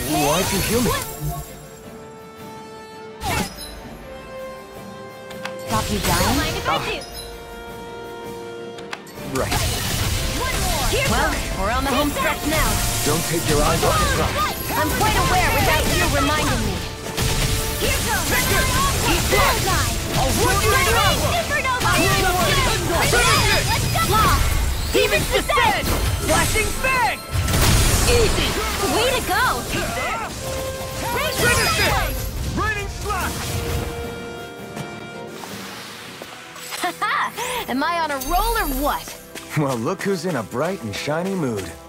Why'd you heal me? Stop you dying? Mind if I do? Right. Well, we're on the home stretch now. Don't take your eyes off the prize. I'm quite aware without you reminding me. Here goes! Eat this! I'll run you down! Supernova! Let's go! Lost! Demon's Descent! Flashing Fang! Easy! Way to go! Finish it! Raining Slash! Haha! Am I on a roll or what? Well, look who's in a bright and shiny mood.